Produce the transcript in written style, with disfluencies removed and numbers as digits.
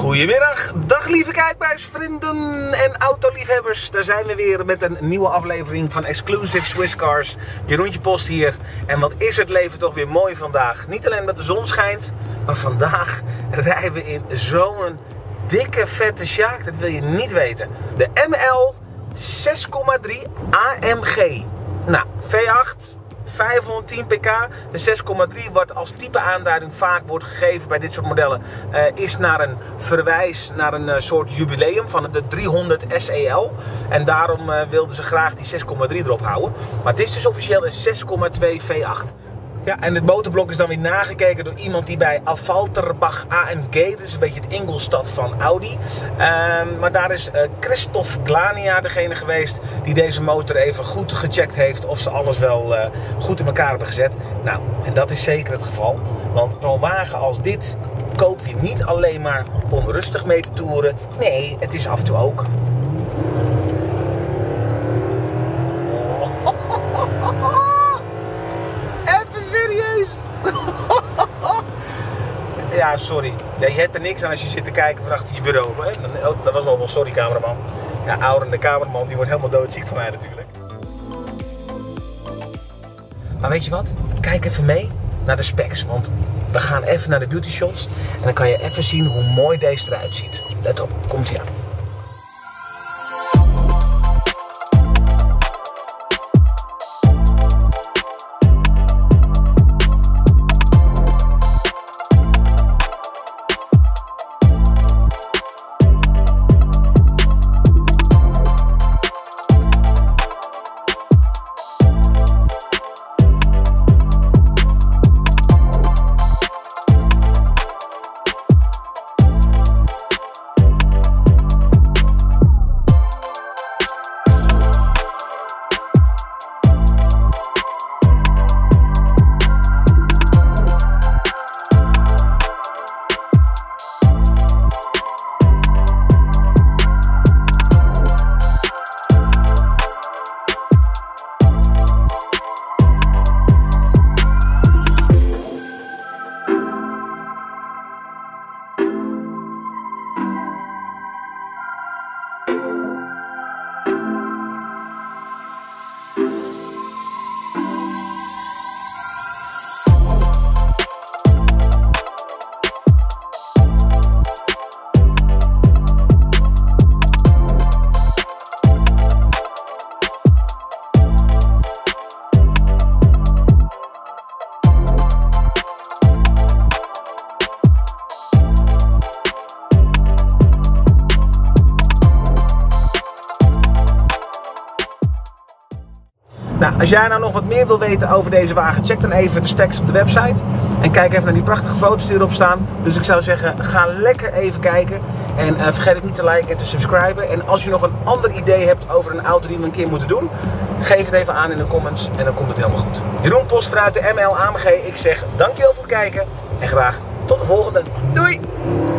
Goedemiddag, dag lieve kijkbuisvrienden en autoliefhebbers. Daar zijn we weer met een nieuwe aflevering van Exclusive Swiss Cars. Jeroentje Post hier. En wat is het leven toch weer mooi vandaag. Niet alleen dat de zon schijnt, maar vandaag rijden we in zo'n dikke vette sjaak. Dat wil je niet weten. De ML 6,3 AMG. Nou, V8. 510 pk, de 6,3 wat als type aanduiding vaak wordt gegeven bij dit soort modellen, is naar een verwijs naar een soort jubileum van de 300 SEL. En daarom wilden ze graag die 6,3 erop houden. Maar het is dus officieel een 6,2 V8. Ja, en het motorblok is dan weer nagekeken door iemand die bij Affalterbach AMG, dat is een beetje het Ingolstadt van Audi. Maar daar is Christoph Glania degene geweest die deze motor even goed gecheckt heeft of ze alles wel goed in elkaar hebben gezet. Nou, en dat is zeker het geval. Want zo'n wagen als dit koop je niet alleen maar om rustig mee te toeren. Nee, het is af en toe ook. Ja, sorry. Ja, je hebt er niks aan als je zit te kijken van achter je bureau. Dat was wel sorry, cameraman. Ja, ouderende cameraman, die wordt helemaal doodziek van mij natuurlijk. Maar weet je wat? Kijk even mee naar de specs. Want we gaan even naar de beauty shots. En dan kan je even zien hoe mooi deze eruit ziet. Let op, komt ie aan. Nou, als jij nou nog wat meer wil weten over deze wagen, check dan even de specs op de website. En kijk even naar die prachtige foto's die erop staan. Dus ik zou zeggen, ga lekker even kijken. En vergeet ook niet te liken en te subscriben. En als je nog een ander idee hebt over een auto die we een keer moeten doen, geef het even aan in de comments en dan komt het helemaal goed. Jeroen Post vanuit de ML AMG. Ik zeg dankjewel voor het kijken en graag tot de volgende. Doei!